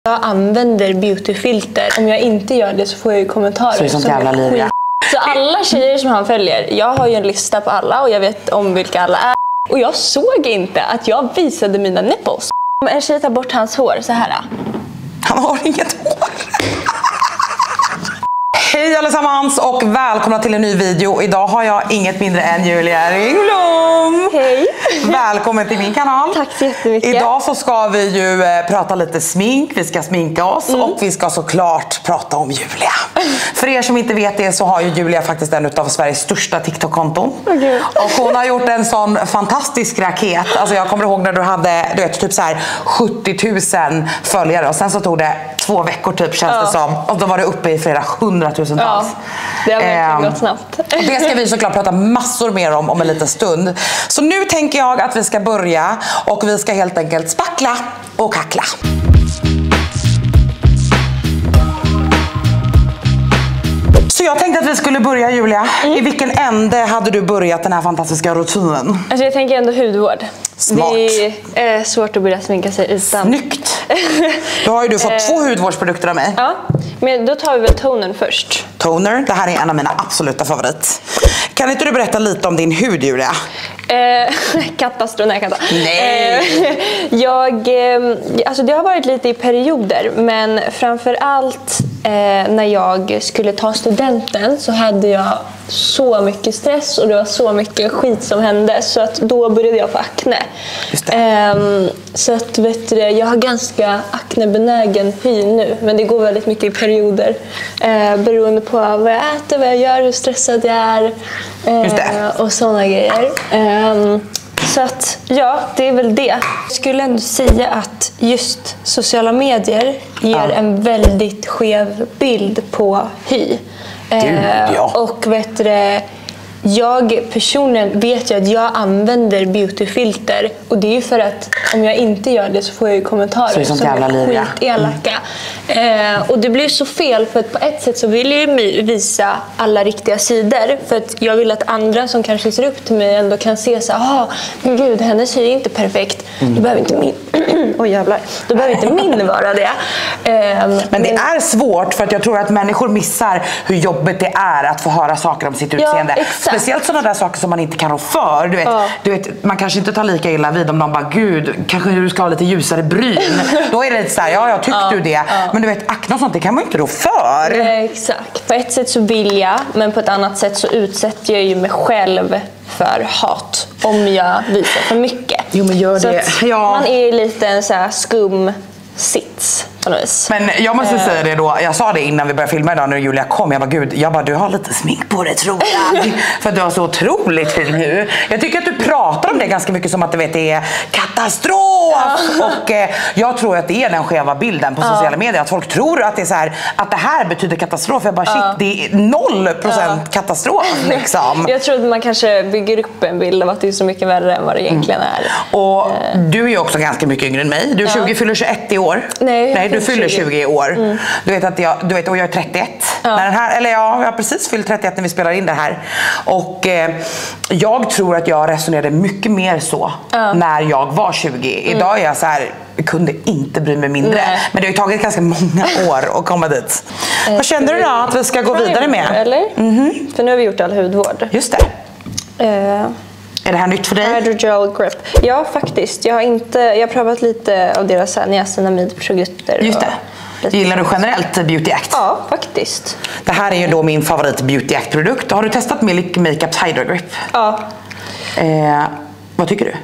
Jag använder beautyfilter. Om jag inte gör det så får jag ju kommentarer. Så det är sånt jävla liv, ja. Så alla tjejer som han följer, jag har ju en lista på alla och jag vet om vilka alla är. Och jag såg inte att jag visade mina nipples. Om en tjej tar bort hans hår så här. Han har inget hår. Hej allesammans och välkomna till en ny video. Idag har jag inget mindre än Julia Ringblom. Hej. Välkommen till min kanal. Tack så jättemycket. Idag så ska vi ju prata lite smink. Vi ska sminka oss och vi ska såklart prata om Julia. För er som inte vet det så har ju Julia faktiskt en av Sveriges största TikTok-konton. Och hon har gjort en sån fantastisk raket. Alltså jag kommer ihåg när du hade typ så här 70 000 följare. Och sen så tog det 2 veckor typ känns det som. Och då var det uppe i flera 100 000. Ja, det har verkligen gått snabbt. Det ska vi såklart prata massor mer om en liten stund. Så nu tänker jag att vi ska börja och vi ska helt enkelt spackla och kackla. Så jag tänkte att vi skulle börja, Julia. I vilken ände hade du börjat den här fantastiska rutinen? Alltså jag tänker ändå hudvård. Smart. Det är svårt att börja sminka sig utan. Snyggt! Då har ju du fått 2 hudvårdsprodukter av mig. Ja, men då tar vi väl tonern först. Toner, det här är en av mina absoluta favorit. Kan inte du berätta lite om din hud, Julia? Katastrof, nej katta. Nej! Alltså det har varit lite i perioder, men framförallt när jag skulle ta studenten så hade jag så mycket stress och det var så mycket skit som hände så att då började jag få akne. Just det. Så att jag har ganska aknebenägen hy nu, men det går väldigt mycket i perioder beroende på vad jag äter, vad jag gör, hur stressad jag är och sådana grejer. Så att ja, det är väl det. Jag skulle ändå säga att just sociala medier ger en väldigt skev bild på hy. Och jag personligen vet ju att jag använder beautyfilter och det är ju för att om jag inte gör det så får jag ju kommentarer som är skitelaka. Och det blir så fel för att på ett sätt så vill jag ju visa alla riktiga sidor för att jag vill att andra som kanske ser upp till mig ändå kan se så här, men gud, hennes hy är inte perfekt. Då behöver inte min då behöver inte min vara det. Men det är svårt för att jag tror att människor missar hur jobbigt det är att få höra saker om sitt utseende. Speciellt sådana där saker som man inte kan rå för. Du vet, man kanske inte tar lika illa vid om de bara, gud, kanske du ska ha lite ljusare bryn. Då är det lite så här, jag tycker du det. Men du vet, akne och sånt, det kan man inte rå för. Exakt. På ett sätt så vill jag, men på ett annat sätt så utsätter jag ju mig själv för hat om jag visar för mycket. Jo, men gör det. Så man är lite en så här skum sits på något vis. Men jag måste säga det då, jag sa det innan vi började filma idag när Julia kom, jag bara, du har lite smink på dig tror jag. För att du har så otroligt fin hud. Jag tycker att du pratar om det ganska mycket som att det är katastrof. Och jag tror att det är den skeva bilden på sociala medier, att folk tror att det är så här, att det här betyder katastrof. Jag bara, shit, det är 0% katastrof liksom. Jag tror att man kanske bygger upp en bild av att det är så mycket värre än vad det egentligen är. Och du är ju också ganska mycket yngre än mig. Du är 20, fyller 21 i år. Nej, du fyller 20 i år. Du vet att och jag är 31. När den här, jag har precis fyllt 31 när vi spelar in det här. Och jag tror att jag resonerade mycket mer så när jag var 20. Idag är jag så här, jag kunde inte bry mig mindre. Men det har ju tagit ganska många år att komma dit. Vad kände du då att vi ska gå vidare med? Eller? För nu har vi gjort all hudvård. Just det. Är det här nytt för dig? Hydrogel grip. Ja, faktiskt. Jag har provat lite av deras niacinamidprodukter. Just det. Gillar du generellt Beauty Act? Ja, faktiskt. Det här är ju då min favorit Beauty Act-produkt. Har du testat Milk Makeups Hydro Grip? Ja. Vad tycker du?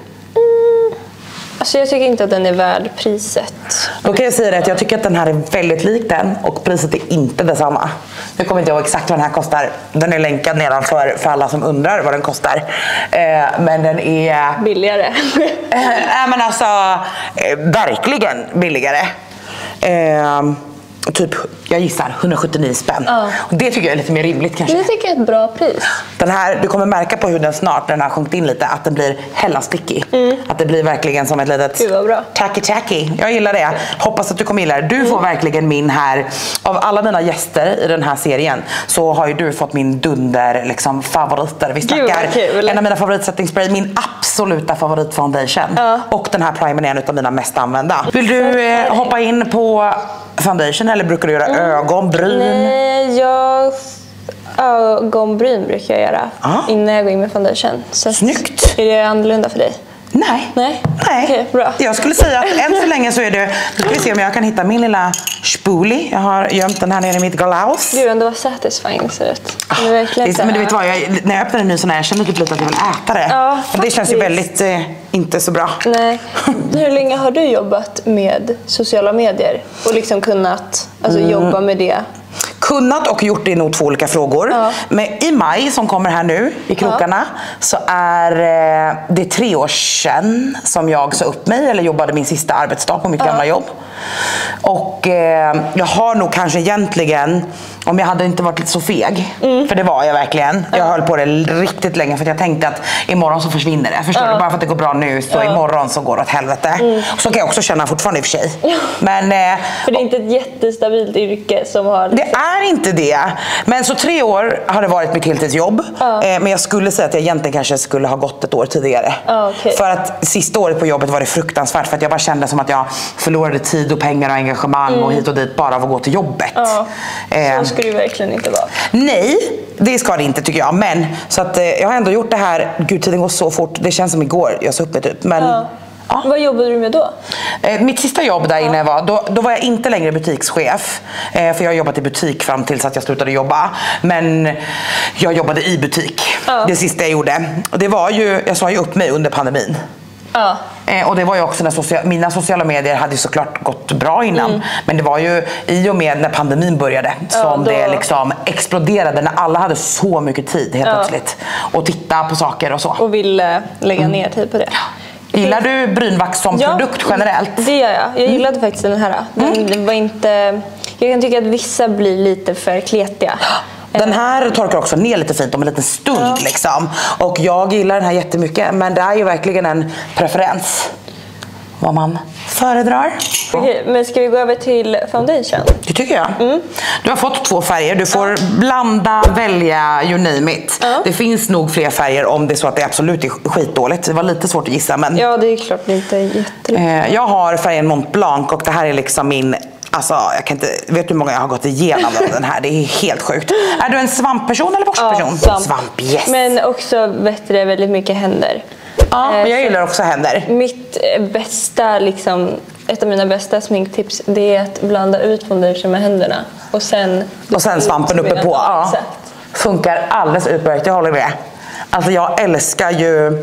Alltså jag tycker inte att den är värd priset. Då kan jag säga det att jag tycker att den här är väldigt lik den och priset är inte detsamma. Jag kommer inte ihåg exakt vad den här kostar. Den är länkad nedanför för alla som undrar vad den kostar. Men den är... billigare. Men alltså, verkligen billigare. typ, jag gissar 179 spänn. Och det tycker jag är lite mer rimligt kanske. Det tycker jag är ett bra pris. Den här, du kommer märka på hur den snart, när den har sjunkit in lite, att den blir hella sticky. Att det blir verkligen som ett litet tacky. Jag gillar det. Hoppas att du kommer gilla det. Du får verkligen min här, av alla mina gäster i den här serien så har ju du fått min dunder liksom favoriter. Vi snackar en av mina favoritsettingspray, min absoluta favoritfoundation. Och den här primern är en av mina mest använda. Vill du hoppa in på foundation eller brukar du göra ögonbryn? Nej, ögonbryn brukar jag göra innan jag går in med foundation. Så snyggt! Är det annorlunda för dig? Nej. Okay, bra. Jag skulle säga att än så länge så är det... Nu ska vi se om jag kan hitta min lilla spoolie. Jag har gömt den här nere i mitt glaus. Gud, det var satisfying ser ut. Men du vet vad, när jag öppnar en ny sån här, jag känner typ lite att jag vill äta det. Ja, det känns ju väldigt inte så bra. Nej. Hur länge har du jobbat med sociala medier? Och liksom kunnat jobba med det? Kunnat och gjort det är nog 2 olika frågor. Men i maj som kommer här nu i krokarna så är det 3 år sedan som jag sa upp mig eller jobbade min sista arbetsdag på mitt gamla jobb. Och jag har nog kanske egentligen, om jag hade inte varit lite så feg, för det var jag verkligen. Jag höll på det riktigt länge för att jag tänkte att imorgon så försvinner det. Förstår du? Bara för att det går bra nu så imorgon så går det åt helvete. Så kan jag också känna fortfarande i och för sig. Men, för det är inte ett jättestabilt yrke som har... Det är inte det. Men så 3 år har det varit mitt heltidsjobb. Men jag skulle säga att jag egentligen kanske skulle ha gått ett år tidigare. För att sista året på jobbet var det fruktansvärt. För att jag bara kände som att jag förlorade tid och pengar och engagemang och hit och dit bara av att gå till jobbet. Så ska det verkligen inte vara. Nej, det ska det inte tycker jag. Men så att jag har ändå gjort det här. Gud, tiden går så fort. Det känns som igår jag sa upp mig typ. Men... Vad jobbade du med då? Mitt sista jobb där inne då var jag inte längre butikschef. För jag har jobbat i butik fram tills att jag slutade jobba. Men jag jobbade i butik. Det sista jag gjorde. Och det var ju, jag sa ju upp mig under pandemin. Och det var ju också när mina sociala medier hade ju såklart gått bra innan. Men det var ju i och med när pandemin började som det liksom exploderade. När alla hade så mycket tid helt plötsligt. Och titta på saker och så. Och ville lägga ner tid på det. Gillar du brynvax som produkt generellt? Det gör jag. Jag gillade faktiskt den här. Den var inte... Jag kan tycka att vissa blir lite för kletiga. Den här torkar också ner lite fint om en liten stund liksom. Och jag gillar den här jättemycket. Men det är ju verkligen en preferens. Vad man föredrar. Okej, men ska vi gå över till foundation? Det tycker jag. Du har fått 2 färger. Du får blanda, välja, you name it. Det finns nog fler färger om det är så att det absolut är skitdåligt. Det var lite svårt att gissa. Men... Ja, det är klart det inte är jättelätt. Jag har färgen Mont Blanc och det här är liksom min... Alltså, jag kan inte... Vet du hur många jag har gått igenom den här? Det är helt sjukt. Är du en svampperson eller borstperson? Svamp, yes. Men också bättre väldigt mycket händer. Men jag gillar också händer. Mitt bästa, liksom, ett av mina bästa sminktips, det är att blanda ut foundation med händerna. Och sen svampen uppe på. Funkar alldeles utmärkt, jag håller med. Alltså jag älskar ju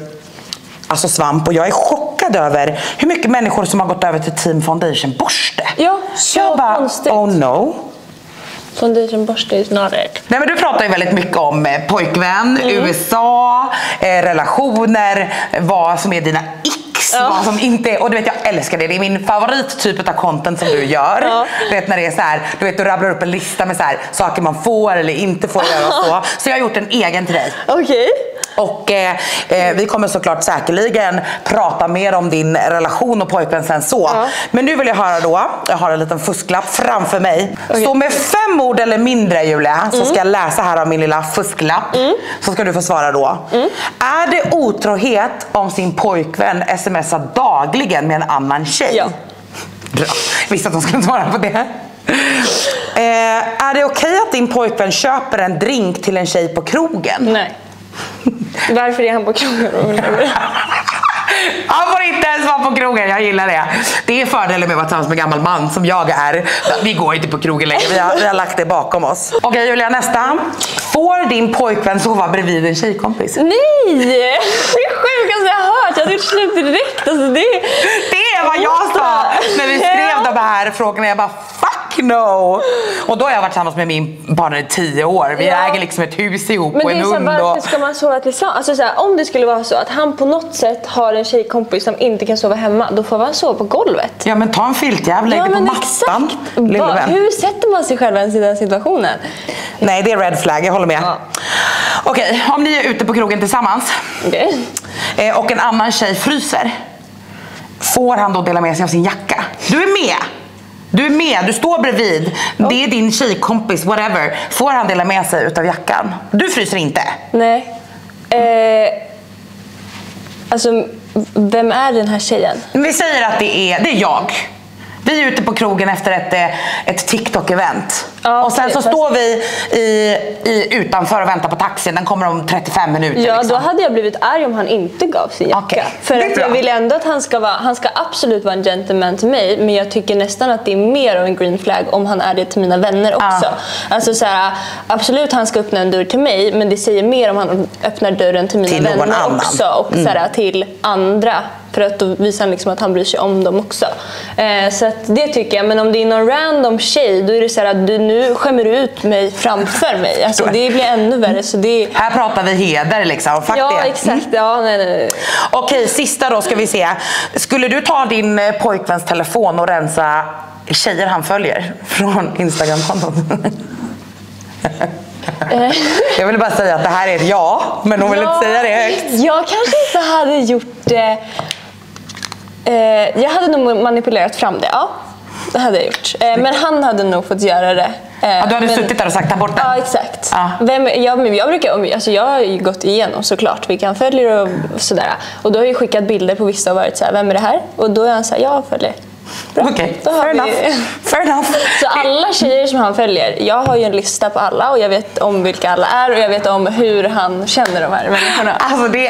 svamp och jag är chockad över hur mycket människor som har gått över till Team Foundation borste. Ja, så konstigt. Oh no. Foundation borste is not it. Nej, men du pratar ju väldigt mycket om pojkvän, USA, relationer, vad som är dina vad som inte är, och du vet jag älskar det. Det är min favorittyp av content som du gör. Du vet när det är så här, du vet du rabblar upp en lista med så här saker man får eller inte får göra och så. Så jag har gjort en egen till dig. Okej. Och vi kommer såklart säkerligen prata mer om din relation och pojkvän sen så. Men nu vill jag höra då, jag har en liten fusklapp framför mig. Så med 5 ord eller mindre, Julia, så ska jag läsa här av min lilla fusklapp. Så ska du få svara då. Är det otrohet om sin pojkvän smsar dagligen med en annan tjej? Ja. Bra. Visste att de skulle svara på det. Är det okej att din pojkvän köper en drink till en tjej på krogen? Nej. Varför är han på krogen? Han får inte ens vara på krogen, jag gillar det. Det är fördelen med att vara tillsammans med en gammal man som jag är. Vi går inte på krogen längre, vi har lagt det bakom oss. Okej Julia, nästa. Får din pojkvän sova bredvid en tjejkompis? Nej! Det är sjukaste jag har hört. Jag hade gjort slut direkt. Alltså det är vad jag sa när vi skrev de här frågorna. Jag bara, fuck fuck no! Och då har jag varit tillsammans med min partner i 10 år. Vi äger liksom ett hus ihop och en hund. Men varför ska man sova tillsammans? Alltså såhär, om det skulle vara så att han på något sätt har en tjejkompis som inte kan sova hemma, då får man sova på golvet. Ja, men ta en filtjävel, lägg det på mattan. Hur sätter man sig själv ens i den situationen? Nej, det är red flag, jag håller med. Ja. Okej, om ni är ute på krogen tillsammans och en annan tjej fryser, får han då dela med sig av sin jacka? Du är med, du står bredvid. Det är din tjejkompis, whatever. Får han dela med sig utav jackan? Du fryser inte. Nej. Alltså, vem är den här tjejen? Vi säger att det är jag. Vi är ute på krogen efter ett TikTok-event. Och sen så står vi utanför och väntar på taxin. Den kommer om 35 minuter. Ja, liksom. Då hade jag blivit arg om han inte gav sin jacka. För att jag vill ändå att han ska absolut vara en gentleman till mig. Men jag tycker nästan att det är mer av en green flag om han är det till mina vänner också. Alltså såhär, absolut han ska öppna en dörr till mig. Men det säger mer om han öppnar dörren till mina vänner också. Och såhär, till andra. För att då visar han liksom att han bryr sig om dem också. Så att det tycker jag. Men om det är någon random tjej, då är det så här att nu skämmer du ut mig framför mig. Alltså det blir ännu värre. Så det... Här pratar vi heder liksom. Fuck ja, det. Exakt. Ja, nej. Okej, sista då ska vi se. Skulle du ta din pojkväns telefon och rensa tjejer han följer från Instagram-konton? Jag vill bara säga att det här är ett ja, men hon vill inte säga det högt. Jag kanske inte hade gjort det. Jag hade nog manipulerat fram det, ja. Det hade jag gjort. Men han hade nog fått göra det. Du hade suttit där och sagt ta bort den? Ja, exakt. Jag har ju gått igenom såklart vilka han följer och sådär. Och då har jag skickat bilder på vissa och varit så här, vem är det här? Och då är han så här, jag följer. Okej, fair enough. Så alla tjejer som han följer, jag har ju en lista på alla och jag vet om vilka alla är och jag vet om hur han känner de här människorna. Alltså det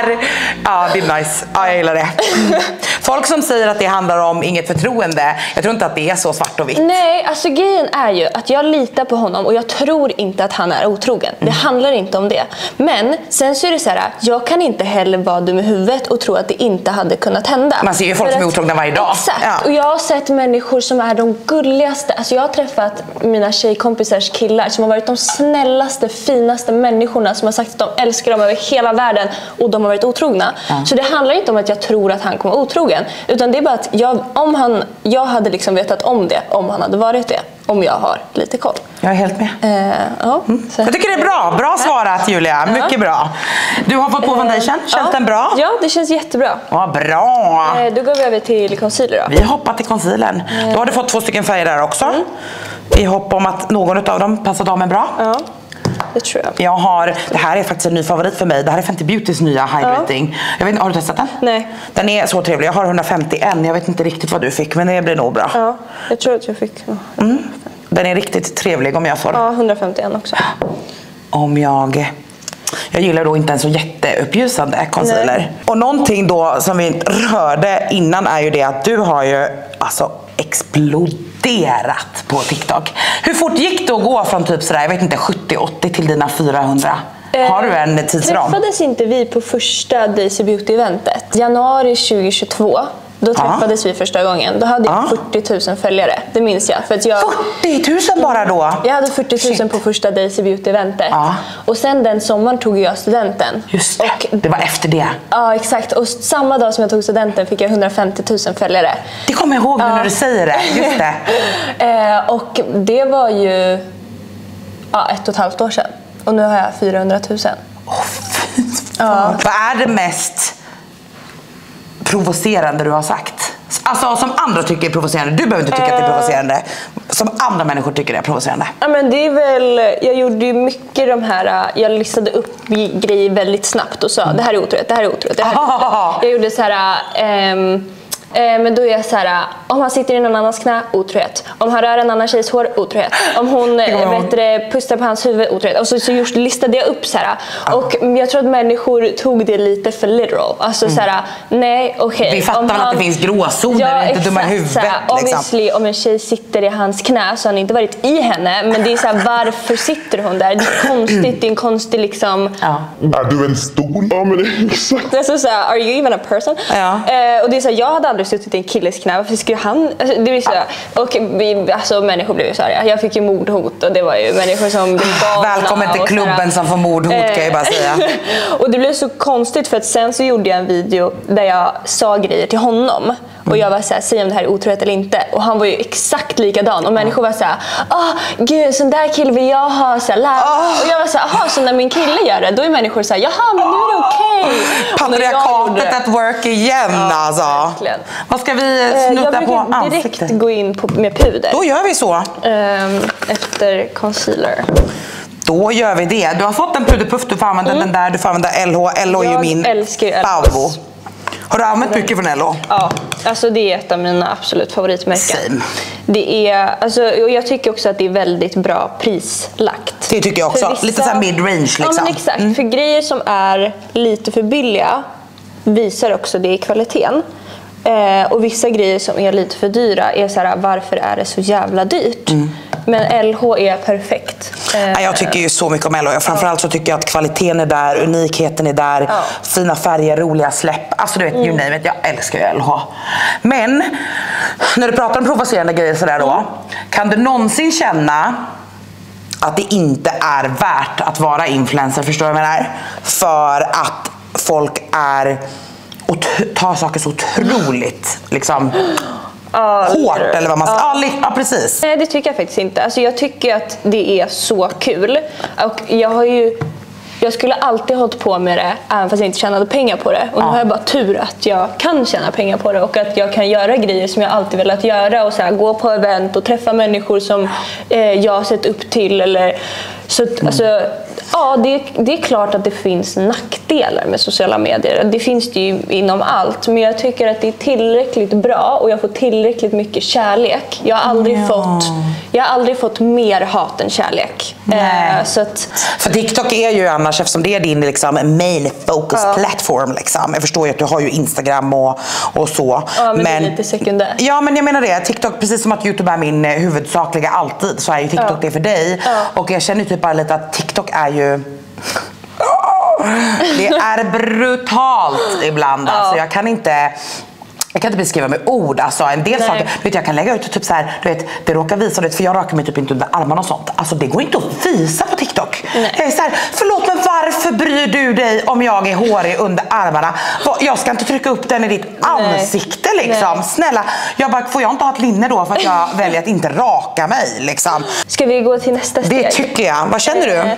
är nice. Ja, jag gillar det. Folk som säger att det handlar om inget förtroende, jag tror inte att det är så svart och vitt. Nej, alltså grejen är ju att jag litar på honom och jag tror inte att han är otrogen. Det handlar inte om det. Men sen så är det så här, jag kan inte heller vara dum i huvudet och tro att det inte hade kunnat hända. Man ser ju folk som är otrogna varje dag. Exakt, och jag har sett människor som är de gulligaste. Alltså jag har träffat mina tjejkompisars killar som har varit de snällaste, finaste människorna som har sagt att de älskar dem över hela världen och de har varit otrogna. Så det handlar inte om att jag tror att han kommer vara otrogen, utan det är bara att jag hade liksom vetat om det om han hade varit det. Om jag har lite koll. Jag är helt med. Jag tycker det är bra svarat Julia, mycket bra. Du har fått på foundation, känns den bra? Ja, det känns jättebra. Bra. Då går vi över till concealer då. Vi hoppar till concealern. Då har du fått 2 stycken färger där också. Vi hoppas om att någon av dem passar damen bra. Ja. Det tror jag. Det här är faktiskt en ny favorit för mig. Det här är Fenty Beautys nya hydrating. Jag vet inte, har du testat den? Nej. Den är så trevlig. Jag har 151. Jag vet inte riktigt vad du fick, men det blir nog bra. Ja, jag tror att jag fick. Den är riktigt trevlig om jag får. Ja, 151 också. Om jag gillar då inte en så jätteuppljusande concealer. Nej. Och någonting då som vi rörde innan är ju det att du har ju alltså exploderat på TikTok. Hur fort gick det att gå från typ sådär, jag vet inte, 70-80 till dina 400? Har du en tidsram? Träffades inte vi på första Daisy Beauty-eventet? Januari 2022. Då träffades vi första gången. Då hade jag 40 000 följare. Det minns jag. För att 40 000 bara då? Jag hade 40 000 på första Daisy Beauty-eventet. Och sen den sommaren tog jag studenten. Just det. Och det var efter det. Ja, exakt. Och samma dag som jag tog studenten fick jag 150 000 följare. Det kommer jag ihåg nu när du säger det. Just det. Och det var ju 1,5 år sedan. Och nu har jag 400 000. Vad är det mest provocerande du har sagt? Alltså som andra tycker är provocerande. Du behöver inte tycka att det är provocerande. Som andra människor tycker det är provocerande. Ja, men det är väl, jag gjorde ju mycket de här, jag listade upp grejer väldigt snabbt och sa det här är otroligt, det här är otroligt. Jag gjorde så här men då är jag så här, om han sitter i någon annans knä, otrohet. Om han rör en annan tjejs hår, otrohet. Om hon pustar på hans huvud, otrohet. Och så listade jag upp så här. Och jag tror att människor tog det lite för literal. Alltså så här, nej, okej. Vi fattar väl att det finns gråzoner, inte dumma huvudet. Liksom. Obviously, om en tjej sitter i hans knä så har han inte varit i henne. Men det är så här, varför sitter hon där? Det är konstigt, det är en konstig liksom... Är du en stol? Ja, men det är exakt. Det är så här, are you even a person? Och det är så här, jag hade aldrig suttit i en killes knä. Varför skulle han... Alltså, det blir så, och människor blev ju så här. Jag fick ju mordhot och det var ju människor som blev galna. Välkommen till klubben som får mordhot kan jag bara säga. Och det blev så konstigt för att sen så gjorde jag en video där jag sa grejer till honom. Och jag var såhär, säg om det här är otrohet eller inte. Och han var ju exakt likadan. Och människor var såhär, gud, sån där kille vill jag ha. Så och jag var såhär, så när min kille gör det, då är människor såhär, jaha, men nu är det okej. Patriarkatet at work igen, alltså. Verkligen. Vad ska vi snutta på ansiktet? Direkt gå in med puder. Då gör vi så. Efter concealer. Då gör vi det. Du har fått en puderpuff, du får använda den där, du får använda LH. LH är ju min favorit. Har du använt mycket från LH? Ja, alltså det är ett av mina absolut favoritmärken. Same. Det är, alltså, och jag tycker också att det är väldigt bra prislagt. Det tycker jag också, lite så här mid-range liksom. Ja, men exakt. För grejer som är lite för billiga visar också det i kvaliteten. Och vissa grejer som är lite för dyra är så här, varför är det så jävla dyrt? Men LH är perfekt. Jag tycker ju så mycket om LH. Framförallt så tycker jag att kvaliteten är där, unikheten är där, fina färger, roliga släpp. Alltså du vet, you name it, jag älskar ju LH. Men när du pratar om provocerande grejer sådär då, kan du någonsin känna att det inte är värt att vara influencer, förstår du vad jag menar? För att folk är och tar saker så otroligt liksom hårt eller vad man ska. Ja, precis. Nej, det tycker jag faktiskt inte. Alltså jag tycker att det är så kul. Och jag skulle alltid ha hållit på med det även fast jag inte tjänade pengar på det. Och nu har jag bara tur att jag kan tjäna pengar på det och att jag kan göra grejer som jag alltid velat göra och så här, gå på event och träffa människor som jag har sett upp till eller så alltså, ja, det är klart att det finns nackdelar med sociala medier. Det finns det ju inom allt. Men jag tycker att det är tillräckligt bra och jag får tillräckligt mycket kärlek. Jag har aldrig fått mer hat än kärlek. Så att, för TikTok är ju annars, eftersom det är din liksom, main focus platform. Liksom. Jag förstår ju att du har ju Instagram och så. Ja, men det är lite sekundärt. Ja, men jag menar det. TikTok, precis som att YouTube är min huvudsakliga alltid, så är ju TikTok det för dig. Och jag känner typ bara lite att TikTok är ju... Det är brutalt ibland. Alltså, jag kan inte beskriva med ord. Alltså, en del saker, vet jag kan lägga ut typ så här, du vet, det råkar visa det, för jag rakar mig typ inte under armarna och sånt. Alltså det går inte att visa på TikTok. Jag är så här, förlåt men varför bryr du dig om jag är hårig under armarna? Jag ska inte trycka upp den i ditt ansikte liksom. Nej. Snälla, får jag inte ha ett linne då för att jag väljer att inte raka mig liksom? Ska vi gå till nästa steg? Det tycker jag. Vad känner du?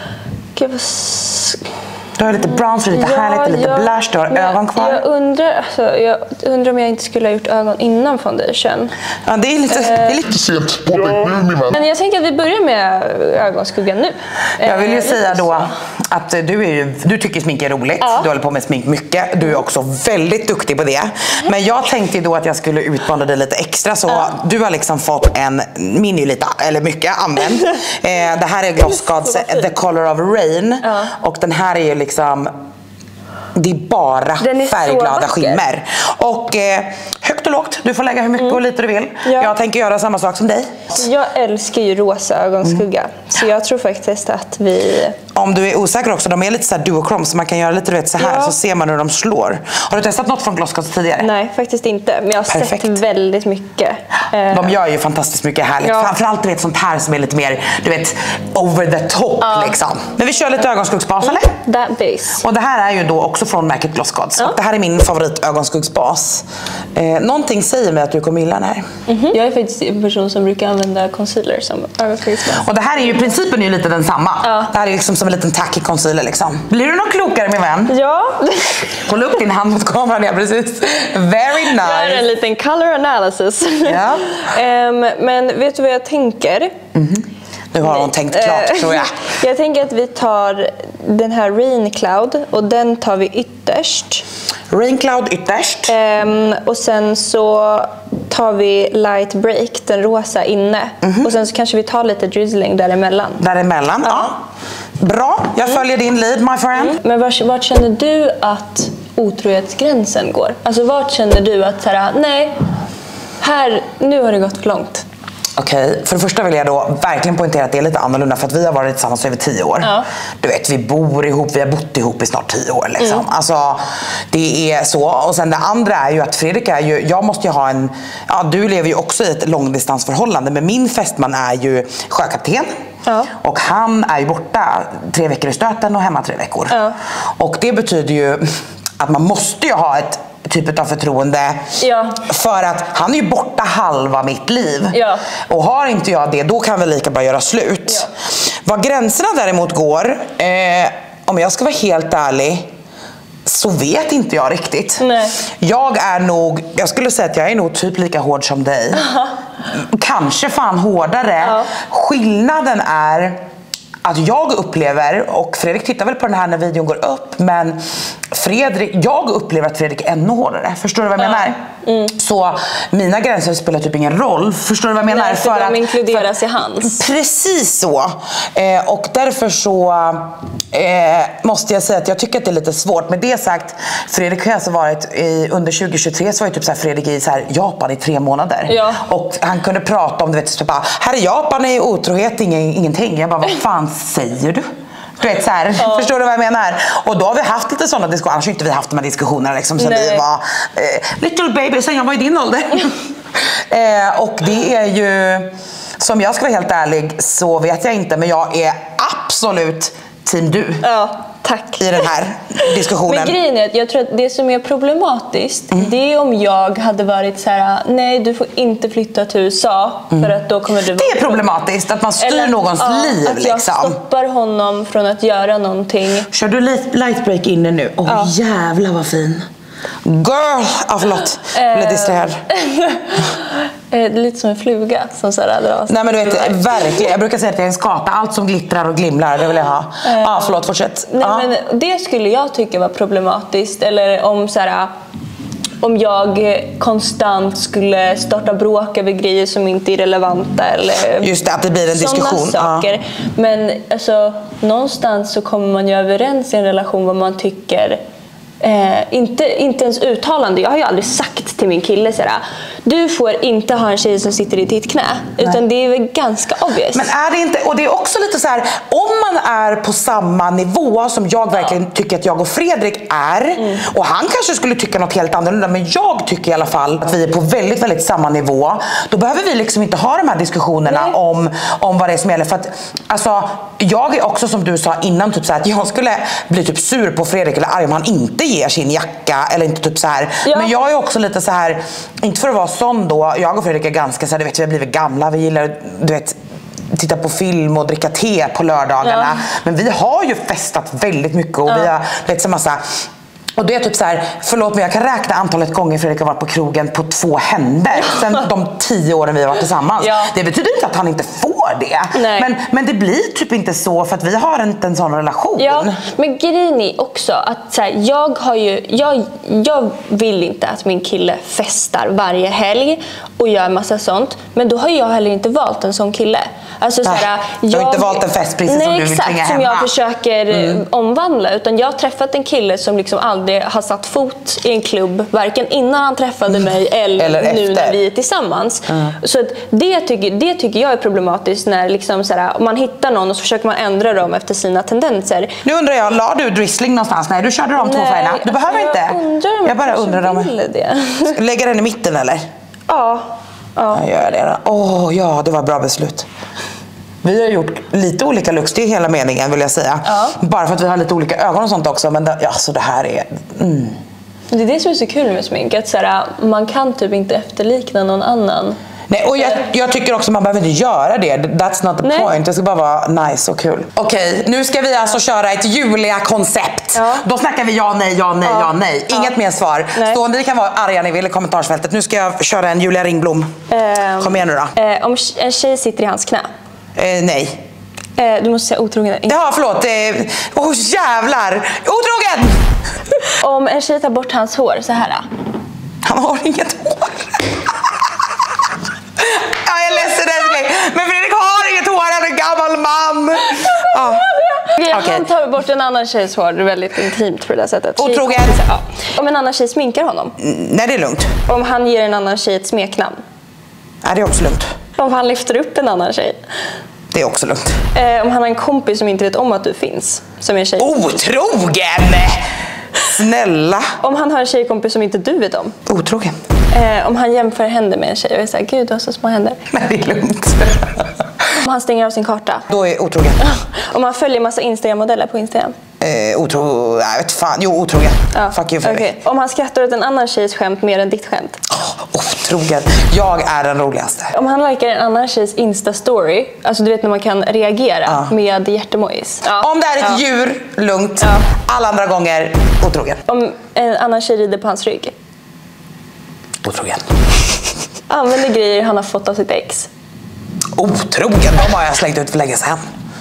Du har lite bronzer, lite härligt, lite blush, du har ögon kvar. Jag undrar om jag inte skulle ha gjort ögon innan foundation. Ja, det är lite sent på mig nu, min vän. Men jag tänker att vi börjar med ögonskuggan nu. Jag vill ju säga då att du tycker smink är roligt. Du håller på med smink mycket. Du är också väldigt duktig på det. Men jag tänkte då att jag skulle utmana dig lite extra. Så du har liksom fått min är lite, eller mycket använd. Det här är Gloss Gods The Color of Rain. Och den här är ju liksom, det är bara färgglada skimmer. Och högt och lågt, du får lägga hur mycket och lite du vill. Jag tänker göra samma sak som dig. Jag älskar ju rosa ögonskugga. Så jag tror faktiskt att vi... Om du är osäker också, de är lite så här duochrome, så man kan göra lite, du vet, så här, så ser man hur de slår. Har du testat något från Gloss Gods tidigare? Nej, faktiskt inte. Men jag har sett väldigt mycket. De gör ju fantastiskt mycket härligt. Framförallt du vet, sånt här som är lite mer, du vet, over the top liksom. Men vi kör lite ögonskuggsbas, eller? That base. Och det här är ju då också från märket Gloss Gods. Och det här är min favorit ögonskuggsbas. Någonting säger mig att du kommer gilla den här. Jag är faktiskt en person som brukar använda concealer som ögonskuggsbas. Och det här är ju, principen är ju lite densamma. Det här är liksom som en liten tacky concealer liksom. Blir du någon klokare, min vän? Ja. Håll upp din hand mot kameran, ja precis. Very nice. Det är en liten color analysis. Men vet du vad jag tänker? Nu har hon tänkt klart, tror jag. Jag tänker att vi tar den här Rain Cloud och den tar vi ytterst. Rain Cloud ytterst. Och sen så tar vi Light Break, den rosa, inne. Och sen så kanske vi tar lite drizzling däremellan. Däremellan, ja. Bra, jag följer din lead, my friend. Men vart känner du att otrohetsgränsen går? Alltså vart känner du att så här, nej, nu har det gått för långt? Okej, för det första vill jag då verkligen poängtera att det är lite annorlunda för att vi har varit tillsammans i över 10 år. Ja. Du vet, vi bor ihop, vi har bott ihop i snart 10 år liksom. Alltså, det är så. Och sen det andra är ju att Fredrik är ju, jag måste ju ha en, ja du lever ju också i ett långdistansförhållande, men min fästman är ju sjökapten. Ja. Och han är ju borta 3 veckor i stöten och hemma 3 veckor. Ja. Och det betyder ju att man måste ju ha ett typ av förtroende. Ja. För att han är ju borta halva mitt liv. Ja. Och har inte jag det, då kan vi lika bra göra slut. Ja. Vad gränserna däremot går, om jag ska vara helt ärlig, så vet inte jag riktigt. Nej. Jag skulle säga att jag är nog typ lika hård som dig. Kanske fan hårdare. Ja. Skillnaden är att jag upplever, och Fredrik tittar väl på den här när videon går upp, men jag upplever att Fredrik är ännu hårdare. Förstår du vad jag menar? Så mina gränser spelar typ ingen roll. Förstår du vad jag menar? Nej, för att de inkluderas i hans. Precis så. Och därför så måste jag säga att jag tycker att det är lite svårt. Med det sagt, Fredrik har alltså varit under 2023 så var ju typ så här Fredrik i så här Japan i 3 månader. Ja. Och han kunde prata om, du vet, så bara, här i Japan är otrohet ingenting. Jag bara, vad fan säger du? Du vet så här, förstår du vad jag menar? Och då har vi haft lite sådana diskussioner. Annars har inte vi haft de här diskussionerna liksom, sen vi var little baby, sen jag var i din ålder. Och det är ju, som jag ska vara helt ärlig, så vet jag inte, men jag är absolut team du. Ja. Tack. I den här diskussionen. Men grejen är att jag tror att det som är problematiskt, det är om jag hade varit så här: nej, du får inte flytta till USA för att då kommer du vara... Det är problematiskt att man styr någons liv att jag stoppar honom från att göra någonting. Kör du lightbreak inne nu? Jävlar vad fin. Girl! Förlåt. Jag blev distraherad. Det är lite som en fluga som så här dras. Nej men du vet, verkligen. Jag brukar säga att jag är en skata. Allt som glittrar och glimlar, det vill jag ha. Förlåt, fortsätt. Nej, men det skulle jag tycka var problematiskt. Eller om så här, om jag konstant skulle starta bråk över grejer som inte är relevanta. Eller just det, att det blir en diskussion. Saker. Men alltså, någonstans så kommer man ju överens i en relation vad man tycker. Inte ens uttalande. Jag har ju aldrig sagt till min kille såhär: du får inte ha en tjej som sitter i ditt knä. Utan det är väl ganska obvious. Men är det inte, och det är också lite så här, om man är på samma nivå som jag verkligen tycker att jag och Fredrik är, och han kanske skulle tycka något helt annorlunda, men jag tycker i alla fall att vi är på väldigt, väldigt samma nivå, då behöver vi liksom inte ha de här diskussionerna om vad det är som gäller. För att alltså, jag är också som du sa innan, typ så här, att jag skulle bli typ sur på Fredrik eller arg om han inte ger sin jacka eller inte typ så här. Ja. Men jag är också lite så här, inte för att vara sån då, jag och Fredrik är ganska så här, du vet, vi har blivit gamla, vi gillar, du vet, titta på film och dricka te på lördagarna. Ja. Men vi har ju festat väldigt mycket och vi har liksom massa. Och det är typ så här, förlåt men jag kan räkna antalet gånger Fredrik har varit på krogen på 2 händer sen de 10 åren vi har varit tillsammans. Ja. Det betyder inte att han inte får det. Men det blir typ inte så för att vi har inte en sån relation. Ja, men grejen är också att så här, jag vill inte att min kille festar varje helg och gör massa sånt. Men då har jag heller inte valt en sån kille. Alltså, så här, du har inte valt en fest precis som du vill tvinga hemma. Som jag försöker omvandla. Utan jag har träffat en kille som liksom aldrig har satt fot i en klubb, varken innan han träffade mig eller nu när vi är tillsammans. Så att det tycker jag är problematiskt när liksom så här, om man hittar någon och så försöker man ändra dem efter sina tendenser. Nu undrar jag, la du drizzling någonstans? Nej, du körde de 2 färgerna. Du behöver inte. Jag bara undrar om lägger den i mitten eller? Ja. Jag gör det då. Ja, det var bra beslut. Vi har gjort lite olika looks, det är hela meningen vill jag säga. Ja. Bara för att vi har lite olika ögon och sånt också. Men så det här är... Det är det som är så kul med smink. Att så här, man kan typ inte efterlikna någon annan. Nej, och jag tycker också att man behöver inte göra det. That's not the point. Det ska bara vara nice och kul. Okej, nu ska vi alltså köra ett Julia-koncept. Ja. Då snackar vi ja, nej. Inget mer svar. Så ni kan vara arga ni vill i kommentarsfältet. Nu ska jag köra en Julia Ringblom. Kom igen nu då. Om en tjej sitter i hans knä. Nej. Du måste säga otrogen. Ja, förlåt. Jävlar. Otrogen! Om en tjej tar bort hans hår så här. Han har inget hår. Jag är ledsen älskling. Men Fredrik har inget hår. Han är en gammal man. Han tar bort en annan tjejs hår. Det är väldigt intimt på det där sättet. Otrogen. Om en annan tjej sminkar honom. Nej, det är lugnt. Om han ger en annan tjej ett smeknamn. Nej, det är också lugnt. Om han lyfter upp en annan tjej. Det är också lugnt. Om han har en kompis som inte vet om att du finns. Som är en tjej. Otrogen! Snälla. Om han har en tjejkompis som inte du vet om. Otrogen. Om han jämför händer med en tjej och är såhär, gud du har så små händer. Nej, det är lugnt. Om han stänger av sin karta. Då är otrogen. Om han följer massa Instagram-modeller på Instagram. Jag vet fan. Jo, otrogen. Ja. Fuck you, okay. Om han skrattar åt en annan tjejs skämt mer än ditt skämt. Otrogen. Jag är den roligaste. Om han likar en annan tjejs Insta-story. Alltså du vet när man kan reagera med hjärtemojis. Ja. Om det är ett djur, lugnt. Ja. Alla andra gånger, otrogen. Om en annan tjej rider på hans rygg. Otrogen. Använder grejer han har fått av sitt ex. Otrogen. De har jag slängt ut för länge sedan.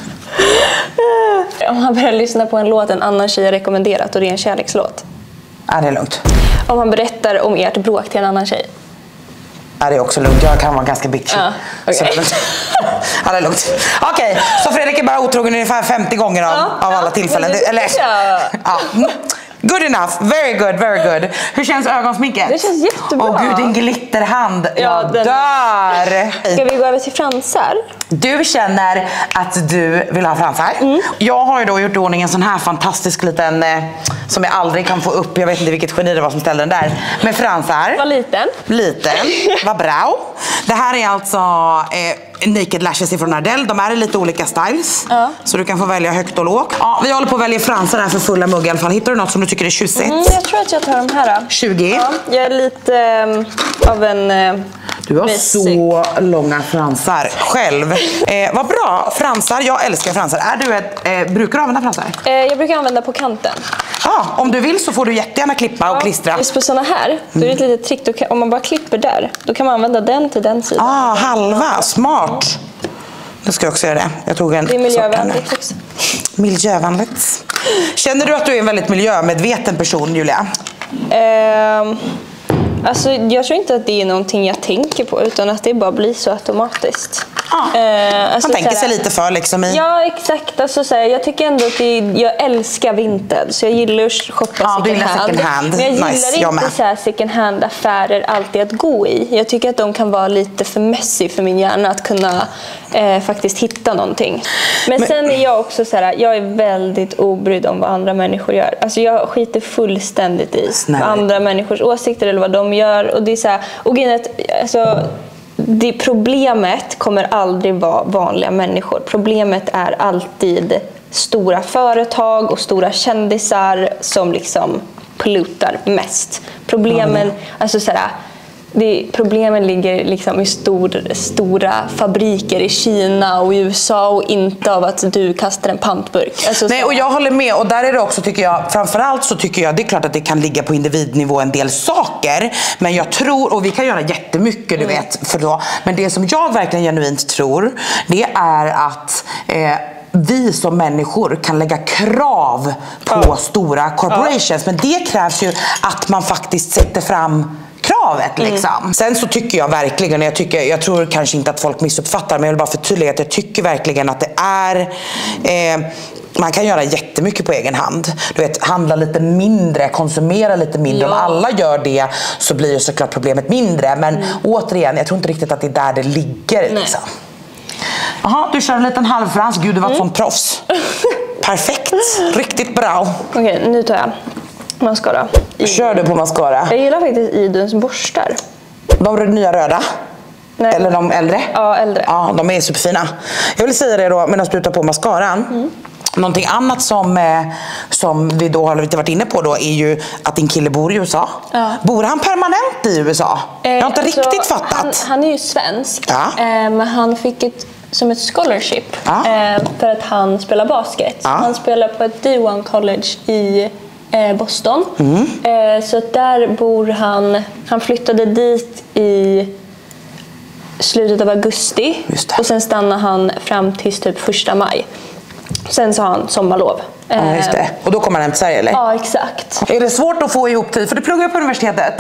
Om han börjar lyssna på en låt en annan tjej har rekommenderat och det är en kärlekslåt. Ja, det är lugnt. Om han berättar om ert bråk till en annan tjej. Ja, det är också lugnt. Jag kan vara ganska bitchy. Ja, okay. Ja, det är lugnt. Okej, så Fredrik är bara otrogen ungefär 50 gånger av alla tillfällen. Eller? Ja. Good enough, very good, very good. Hur känns ögonsminket? Det känns jättebra. Åh gud, din glitterhand. Jag dör. Ska vi gå över till fransar? Du känner att du vill ha fransar. Jag har ju då gjort ordning en sån här fantastisk liten som jag aldrig kan få upp. Jag vet inte vilket geni det var som ställde den där. Med fransar. Vad liten. Vad bra. Det här är alltså Naked Lashes ifrån Ardell. De är i lite olika styles. Ja. Så du kan få välja högt och lågt. Ja, vi håller på att välja fransar här för fulla mugg i alla fall. Hittar du något som du tycker är tjusigt? Jag tror att jag tar de här då. 20. Ja, jag är lite av en... Du har så långa fransar själv. Vad bra. Fransar, jag älskar fransar. Är du brukar du använda fransar? Jag brukar använda på kanten. Ja, om du vill så får du jättegärna klippa och klistra. Just på såna här, då är det ett litet trick. Om man bara klipper där, då kan man använda den till den sidan. Halva. Smart. Nu ska jag också göra det. Jag tog en. Det är miljövänligt också. Miljövänligt. Känner du att du är en väldigt miljömedveten person, Julia? Alltså, jag tror inte att det är någonting jag tänker på, utan att det bara blir så automatiskt. Alltså, man tänker sig lite för liksom i... Ja, exakt. Alltså, jag tycker ändå att jag älskar vintage, så jag gillar att shoppa second hand. Men jag gillar inte second hand affärer alltid att gå i. Jag tycker att de kan vara lite för messy för min hjärna att kunna faktiskt hitta någonting. Men sen är jag också jag är väldigt obrydd om vad andra människor gör. Alltså jag skiter fullständigt i andra människors åsikter eller vad de gör. Och det är och det problemet kommer aldrig vara vanliga människor. Problemet är alltid stora företag och stora kändisar som liksom pollutar mest. Problemen, problemen ligger liksom i stora fabriker i Kina och i USA och inte av att du kastar en pantburk. Nej, och jag håller med. Och där är det också, tycker jag, framförallt så tycker jag, det är klart att det kan ligga på individnivå en del saker. Men jag tror, och vi kan göra jättemycket, du vet, för då. Men det som jag verkligen genuint tror, det är att... vi som människor kan lägga krav på stora corporations. Men det krävs ju att man faktiskt sätter fram kravet liksom. Sen så tycker jag verkligen, jag tror kanske inte att folk missuppfattar, men jag vill bara förtydliga att jag tycker verkligen att det är man kan göra jättemycket på egen hand. Du vet, handla lite mindre, konsumera lite mindre. Om alla gör det så blir ju såklart problemet mindre. Men återigen, jag tror inte riktigt att det är där det ligger liksom. Jaha, du kör en liten halvfrans. Gud, du var ett sånt proffs. Perfekt, riktigt bra. Okej, nu tar jag mascara. Kör du på mascara? Jag gillar faktiskt Iduns borstar. De nya röda? Nej. Eller de äldre? Ja, äldre. Ja, de är superfina. Jag vill säga det då, medan du tar på mascaran. Någonting annat som vi då har lite varit inne på då är ju att din kille bor i USA. Ja. Bor han permanent i USA? Jag har inte riktigt fattat. Han är ju svensk, men han fick som ett scholarship för att han spelar basket. Han spelar på ett D1 college i Boston. Så där bor han. Han flyttade dit i slutet av augusti och sen stannar han fram till typ 1 maj. Sen så har han sommarlov. Ja, just det. Och då kommer han hem till Sverige, eller? Ja, exakt. Är det svårt att få ihop tid? För du pluggar på universitetet.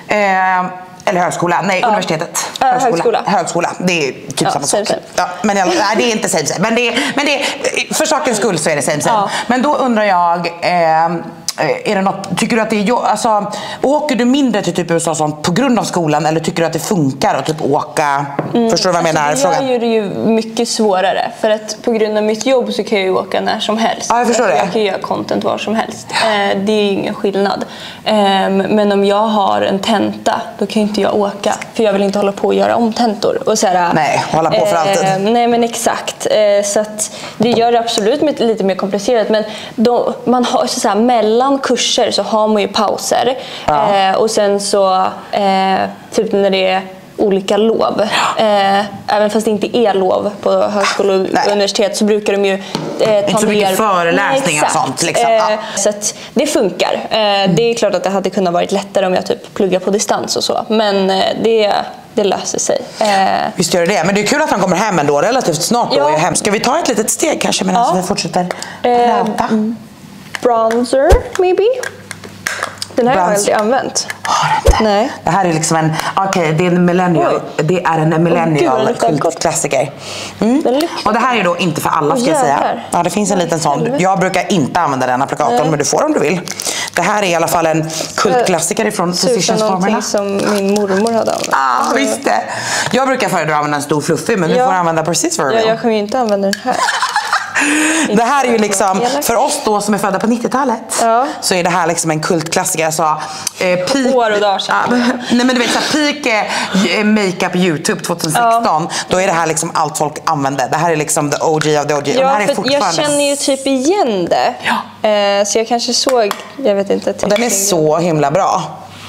Eller högskola. Nej, universitetet. Högskola. Det är typ samma sak. Ja, men nej, det är inte same. Men det är, för sakens skull så är det same. Men då undrar jag... är det något, tycker du att det är, alltså, åker du mindre till typ USA sånt på grund av skolan, eller tycker du att det funkar att typ åka? Förstår du vad jag menar? Det gör det ju mycket svårare, för att på grund av mitt jobb så kan jag ju åka när som helst. Ja, jag förstår det. Jag kan göra content var som helst. Det är ju ingen skillnad. Men om jag har en tenta, då kan ju inte jag åka, för jag vill inte hålla på och göra om tentor och såhär, nej, hålla på för alltid. Nej, men exakt. Så att det gör det absolut lite mer komplicerat, men då, man har så här, mellan kurser så har man ju pauser. Och sen så typ när det är olika lov, även fast det inte är lov på högskola och universitet, så brukar de ju ta inte så mycket föreläsningar och sånt liksom. Så att det funkar. Det är klart att det hade kunnat varit lättare om jag typ pluggar på distans och så, men det löser sig. Visst gör det. Men det är kul att han kommer hem ändå relativt snart. Då är hem. Ska vi ta ett litet steg kanske medan vi fortsätter prata? Bronzer, maybe? Den här har jag aldrig använt. Har du inte? Nej. Det här är liksom en, det är en millennial. Det är en millennial klassiker. Och det här är då inte för alla, ska jag säga. Ja, det finns en liten sån. Jag brukar inte använda den applikatorn, men du får om du vill. Det här är i alla fall en kultklassiker från Physicians-formerna. Som min mormor hade använt. Visst det. Jag brukar föredra att använda en stor fluffig, men du får använda precis vad du vill. Jag kommer ju inte använda den här. Det här är ju liksom, för oss då som är födda på 90-talet, så är det här liksom en kultklassiker. Alltså, peak, år och dagar sedan. Nej, men du vet, så peak makeup YouTube 2016, då är det här liksom allt folk använder. Det här är liksom the OG of the OG. Ja, här är för jag känner ju typ igen det. Så jag kanske såg, jag vet inte. Och den är så himla bra.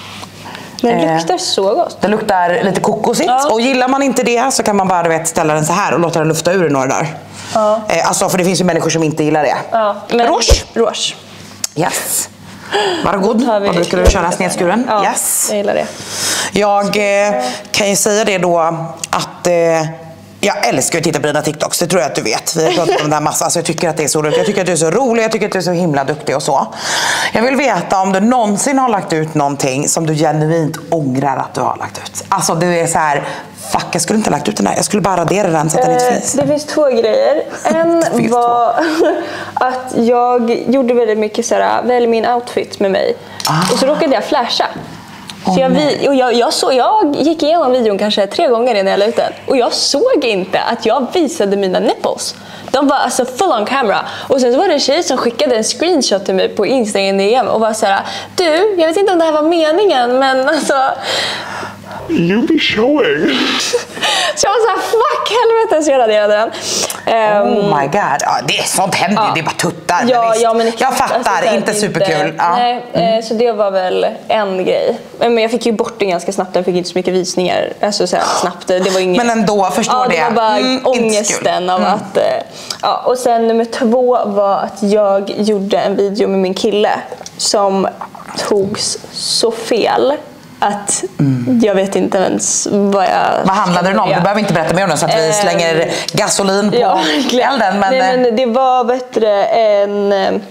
Den luktar så gott. Den luktar lite kokosigt. Och gillar man inte det så kan man bara ställa den så här och låta den lufta ur några dagar. Alltså, för det finns ju människor som inte gillar det. Rouge. Yes. Varsågod. Vad brukar du köra? Snedskuren? Ja, yes. Jag gillar det. Jag kan ju säga det då att jag älskar att titta på dina TikToks, det tror jag att du vet. Vi har pratat om det här massa, alltså jag tycker att det är så roligt. Jag tycker att du är så rolig, jag tycker att du är så himla duktig och så. Jag vill veta om du någonsin har lagt ut någonting som du genuint ångrar att du har lagt ut. Alltså du är så här, fuck, jag skulle inte ha lagt ut den här. Jag skulle bara radera den så att den inte finns. Det finns två grejer. En var att jag gjorde väldigt mycket så här, välj min outfit med mig. Och så råkade jag flasha. Så jag gick igenom videon kanske 3 gånger innan jag la ut den. Och jag såg inte att jag visade mina nipples. De var alltså full on camera. Och sen så var det en tjej som skickade en screenshot till mig på Instagram DM och var så här: du, jag vet inte om det här var meningen, men alltså... You be showing. Så jag var såhär, fuck helvete, så jag raderade den. Oh my god, det är sånt händer ju, det är bara tuttar. Men jag fattar, alltså, inte superkul. Nej, så det var väl en grej. Men jag fick ju bort den ganska snabbt, den fick inte så mycket visningar. Alltså så här, snabbt, det var inget... Men ändå, förstår det. Det var bara ångesten av att... och sen nummer 2 var att jag gjorde en video med min kille som togs så fel att jag vet inte ens vad jag... Vad handlade den om? Du behöver inte berätta mer om den så att vi slänger gasolin på elden. Men... Nej, men det var bättre än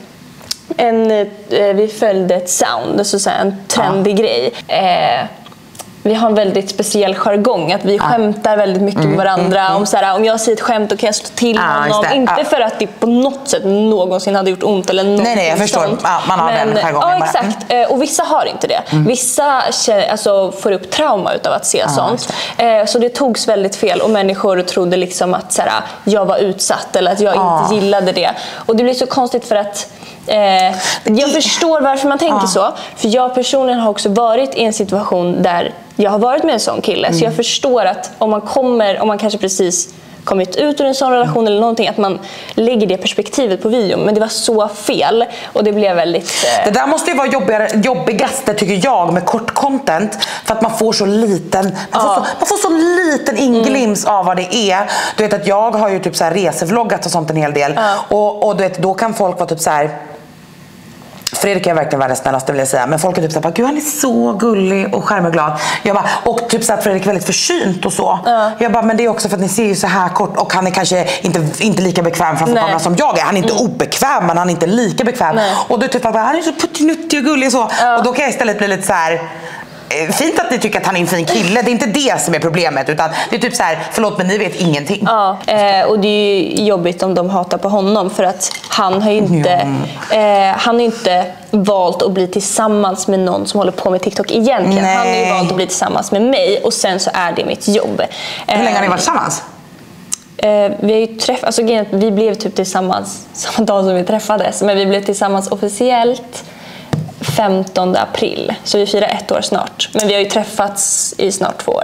vi följde ett sound, så en trendig grej. Vi har en väldigt speciell jargong, att vi skämtar väldigt mycket med varandra. Om jag säger ett skämt, då kan jag slå till honom. Inte för att det på något sätt någonsin hade gjort ont eller något. Nej, jag förstår. Man har den jargongen. Ja, exakt. Och vissa har inte det. Vissa får upp trauma utav att se sånt. Så det togs väldigt fel och människor trodde liksom att jag var utsatt eller att jag inte gillade det. Och det blir så konstigt för att jag förstår varför man tänker så. För jag personligen har också varit i en situation där jag har varit med en sån kille. Så jag förstår att om man kanske precis kommit ut ur en sån relation eller någonting, att man lägger det perspektivet på videon. Men det var så fel och det blev väldigt... Det där måste ju vara jobbigaste tycker jag med kort content, för att man får så liten man får så liten inglims av vad det är. Du vet att jag har ju typ så här resevloggat och sånt en hel del och du vet, då kan folk vara typ så här: Fredrik är verkligen världens snällaste, vill jag säga. Men folk är typ såhär, gud han är så gullig och skärmeglad. Jag bara, och typ såhär, Fredrik är väldigt försynt och så. Jag bara, men det är också för att ni ser ju så här kort. Och han är kanske inte lika bekväm framför kameran som jag är. Han är inte obekväm, men han är inte lika bekväm. Och du typ bara, han är så puttinuttig och gullig och så. Och då kan jag istället bli lite så här: fint att ni tycker att han är en fin kille. Det är inte det som är problemet, utan det är typ så här, förlåt men ni vet ingenting. Ja, och det är ju jobbigt om de hatar på honom, för att han har inte valt att bli tillsammans med någon som håller på med TikTok egentligen. Nej. Han har ju valt att bli tillsammans med mig, och sen så är det mitt jobb. Hur länge har ni varit tillsammans? Vi har ju alltså, vi blev typ tillsammans samma dag som vi träffades, men vi blev tillsammans officiellt 15 april, så vi firar 1 år snart. Men vi har ju träffats i snart 2 år.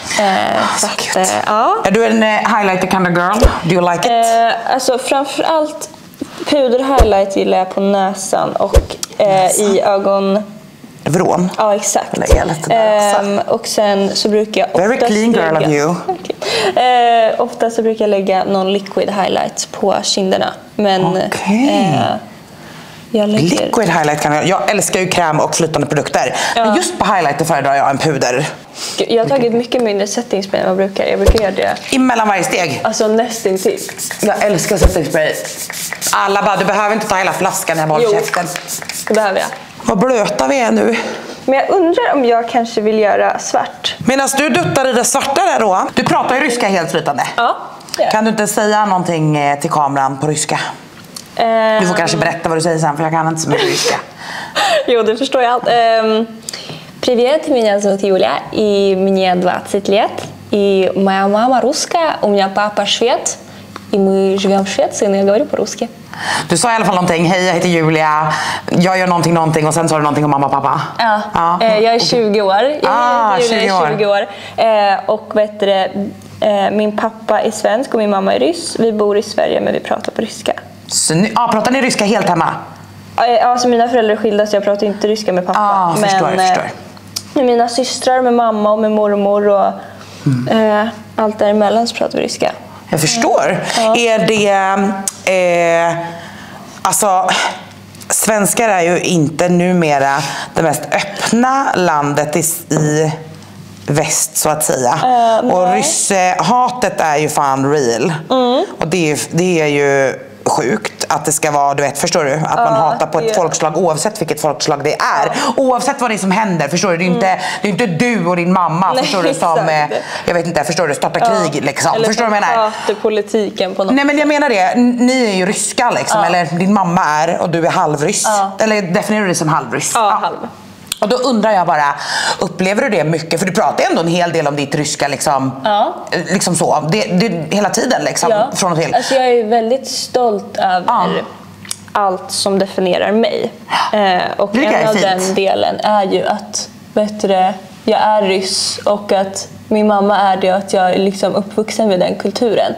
Ja. Är du en highlighter kind of girl? Do you like it? Alltså framförallt puder-highlight gillar jag på näsan och i ögon... Vrån? Ja, exakt. Och sen så brukar jag very clean girl of you. Ofta så brukar jag lägga någon liquid highlight på kinderna. Men liquid highlight kan jag älskar ju kräm och flytande produkter. Ja. Men just på highlighter föredrar jag en puder. Jag har tagit mycket mindre setting spray än vad jag brukar. Jag brukar göra det emellan varje steg. Alltså nästan till. Jag älskar setting spray. Alla bara, du behöver inte ta hela flaskan när jag håller käften. Det behöver jag. Vad blöta vi är nu. Men jag undrar om jag kanske vill göra svart. Medan du duttar i det svarta där då. Du pratar ju ryska helt flytande. Ja. Kan du inte säga någonting till kameran på ryska? Du får kanske berätta vad du säger sen, för jag kan inte så mycket ryska. Jo, det förstår jag allt. Привет, меня зовут Юля, и мне 20 лет. И моя мама русская, у меня папа швед. И мы живем в Швеции, но я говорю по-русски. Du sa i alla fall någonting. Hej, jag heter Julia. Jag gör någonting och sen sa du någonting om mamma och pappa. Ja. Jag är 20 år. Jag är 20 år. Och vet du, min pappa är svensk och min mamma är ryss. Vi bor i Sverige, men vi pratar på ryska. Pratar ni ryska helt hemma? Alltså mina föräldrar skildas, så jag pratar inte ryska med pappa. Men förstår. Med mina systrar, med mamma och med mormor och allt däremellan så pratar vi ryska. Jag förstår. Är det... alltså... Svenskar är ju inte numera det mest öppna landet i väst, så att säga. Och rysshatet är ju fan real. Och det är ju sjukt att det ska vara, du vet, förstår du? Att man hatar på ett folkslag oavsett vilket folkslag det är. Oavsett vad det är som händer, förstår du? Det är inte du och din mamma, förstår du, som, jag vet inte, förstår du, startar krig liksom. Eller förstår du vad jag menar? Politiken på något. Nej, men jag menar det. Ni är ju ryska liksom, eller din mamma är, och du är halvryss. Eller definierar du dig som halvryss? Halv. Och då undrar jag bara, upplever du det mycket? För du pratar ändå en hel del om ditt ryska liksom, liksom så. Det hela tiden liksom, från och till. Alltså jag är väldigt stolt över allt som definierar mig. Och en av den delen är ju att, vet du, jag är ryss och att min mamma är det, och att jag är liksom uppvuxen med den kulturen.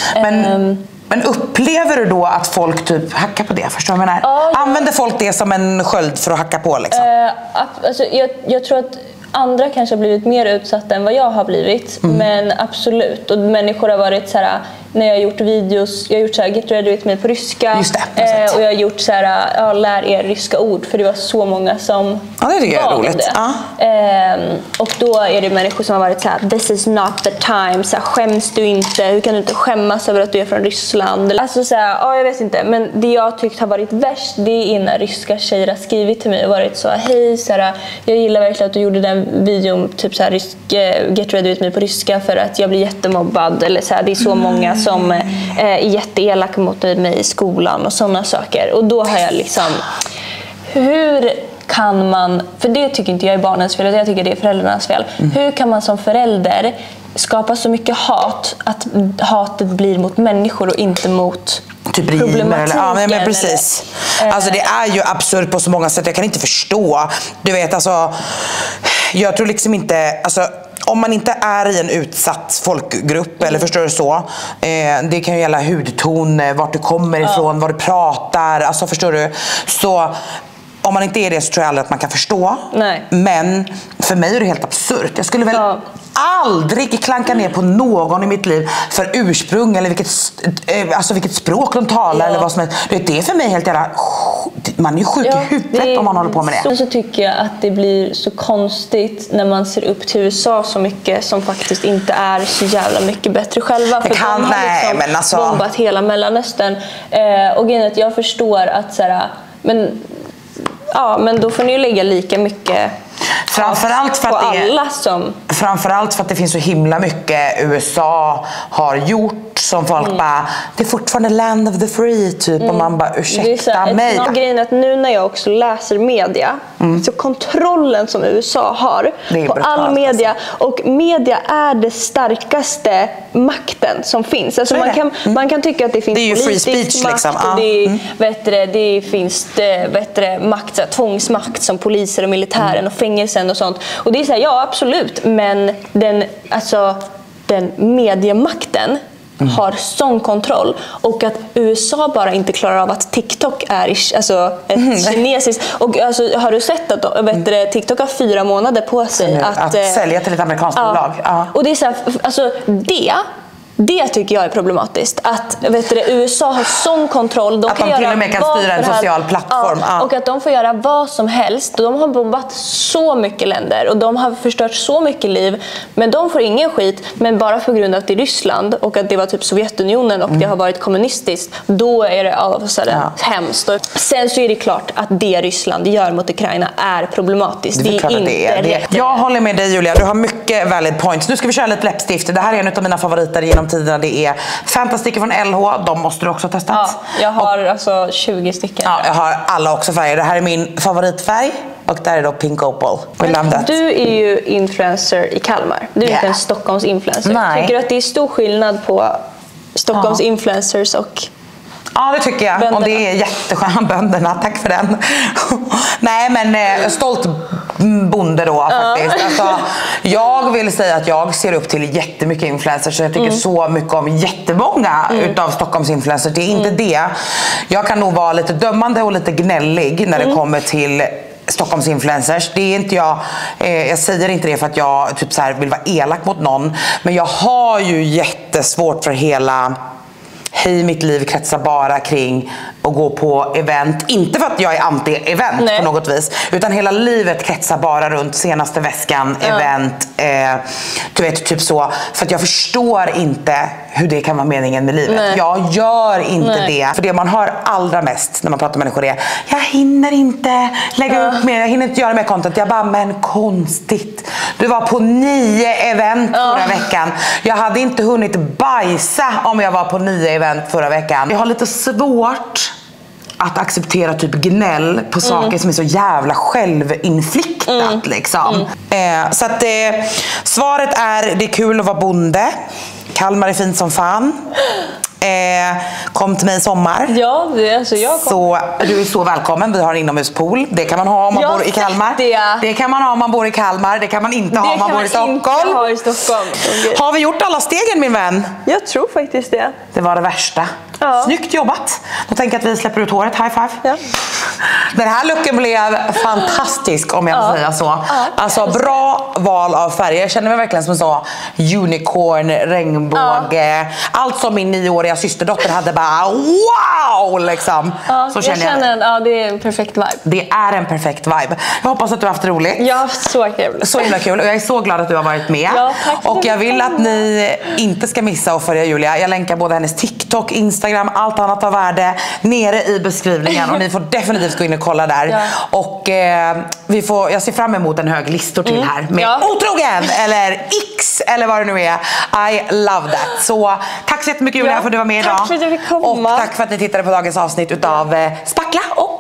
Men upplever du då att folk typ hackar på det? Förstår du vad jag menar? Använder folk det som en sköld för att hacka på liksom? Alltså, jag tror att andra kanske har blivit mer utsatta än vad jag har blivit. Men absolut. Och människor har varit så här, när jag har gjort videos, jag har gjort så här, get ready with me på ryska. Just det, och jag har gjort så här, lär er ryska ord, för det var så många som det tycker jag är roligt. Och då är det människor som har varit så här, this is not the time, så här, skäms du inte, hur kan du inte skämmas över att du är från Ryssland? Alltså så här, jag vet inte, men det jag tyckt har varit värst, det är innan ryska tjejer har skrivit till mig och varit så, hej, så här, jag gillar verkligen att du gjorde den videon, typ så här, get ready with me på ryska, för att jag blir jättemobbad, eller så här, det är så många som är jätteelaka mot mig i skolan och sådana saker. Och då har jag liksom, hur kan man, för det tycker inte jag är barnens fel, jag tycker det är föräldrarnas fel. Hur kan man som förälder skapa så mycket hat att hatet blir mot människor och inte mot typ problematiken? Men precis. Alltså det är ju absurt på så många sätt. Jag kan inte förstå. Du vet, alltså, jag tror liksom inte, alltså, om man inte är i en utsatt folkgrupp, eller förstår du så, det kan ju gälla hudton, vart du kommer ifrån, vad du pratar, alltså förstår du, så om man inte är det så tror jag aldrig att man kan förstå. Nej. Men för mig är det helt absurt. Jag skulle väl aldrig klanka ner på någon i mitt liv för ursprung eller vilket språk de talar eller vad som helst. Det är för mig helt jävla... Man är ju sjuk i huvudet om man håller på med det. Så tycker jag att det blir så konstigt när man ser upp till USA så mycket, som faktiskt inte är så jävla mycket bättre själva. För de har liksom bombat hela Mellanöstern. Och jag förstår att så här, men då får ni ju lägga lika mycket Framförallt för att det finns så himla mycket USA har gjort som folk bara, det är fortfarande land of the free typ, och man bara, ursäkta mig. Grejen är att nu när jag också läser media, så kontrollen som USA har på all media, och media är det starkaste makten som finns. Alltså man kan tycka att det finns politisk makt, liksom. Det finns makt, tvångsmakt som poliser och militären och fängelsen och sånt. Och det är så här, ja absolut, men den mediemakten har sån kontroll, och att USA bara inte klarar av att TikTok är ett kinesiskt, och alltså, har du sett att TikTok har 4 månader på sig att sälja till ett amerikanskt bolag. Och det är så här, alltså det tycker jag är problematiskt. Att USA har sån kontroll. Att de till och med kan styra en social plattform. Och att de får göra vad som helst. De har bombat så mycket länder. Och de har förstört så mycket liv. Men de får ingen skit. Men bara på grund av att det är Ryssland. Och att det var typ Sovjetunionen. Och det har varit kommunistiskt. Då är det hemskt. Och sen så är det klart att det Ryssland gör mot Ukraina är problematiskt. Det är inte rätt. Jag håller med dig, Julia. Du har mycket valid points. Nu ska vi köra lite läppstift. Det här är en av mina favoriter genom tiderna. Det är Fantastical från LH. De måste du också ha testat. Ja, jag har 20 stycken. Ja, jag har alla också färger. Det här är min favoritfärg. Och där är då Pink Opal. Du är ju influencer i Kalmar. Du är inte en Stockholms influencer. Nej. Tycker du att det är stor skillnad på Stockholms influencers och... Ja, det tycker jag. Bönderna. Och det är jättesköna bönderna. Tack för den. Nej, men stolt bonde då faktiskt. Alltså, jag vill säga att jag ser upp till jättemycket influencers. Så jag tycker så mycket om jättemånga utav Stockholms influencers. Det är inte det. Jag kan nog vara lite dömande och lite gnällig när det kommer till Stockholms influencers. Det är inte jag säger inte det för att jag typ så här vill vara elak mot någon. Men jag har ju jättesvårt för hela... Hej, mitt liv kretsar bara kring att gå på event. Inte för att jag är anti-event på något vis. Utan hela livet kretsar bara runt senaste väskan, event. Du vet, typ så. För att jag förstår inte hur det kan vara meningen med livet. Jag gör inte det. För det man hör allra mest när man pratar med människor är: jag hinner inte lägga upp mer, jag hinner inte göra mer content. Jag bara, men konstigt. Du var på 9 event förra veckan. Jag hade inte hunnit bajsa om jag var på 9 event förra veckan. Jag har lite svårt att acceptera typ gnäll på saker som är så jävla självinfliktat liksom. Så att svaret är: det är kul att vara bonde. Kalmar är fint som fan. Kom till mig i sommar. Ja, jag så du är så välkommen. Vi har en inomhuspool. Det kan man ha om man bor i Kalmar. Det kan man ha om man bor i Kalmar. Det kan man inte ha om man bor i Stockholm. Har vi gjort alla stegen, min vän? Jag tror faktiskt det. Det var det värsta. Snyggt jobbat. Då tänker jag att vi släpper ut håret. High five. Ja. Den här looken blev fantastisk, om jag får säga så. Alltså bra val av färger. Jag känner mig verkligen som en sån unicorn, regnbåge. Allt som min 9-åriga systerdotter hade, bara wow liksom. Så känner det är en perfekt vibe. Det är en perfekt vibe. Jag hoppas att du har haft roligt. Ja, så kul. Så himla kul. Och jag är så glad att du har varit med. Och jag vill att ni inte ska missa att följa Julia. Jag länkar både hennes TikTok, Instagram, allt annat av värde nere i beskrivningen. Och ni får definitivt gå in och kolla där. Och jag ser fram emot en hög listor till här. Med otrogen eller X eller vad det nu är. I love that. Så tack så jättemycket, Julia, för att du var med idag. Tack för att du fick komma. Och tack för att ni tittade på dagens avsnitt utav Spackla och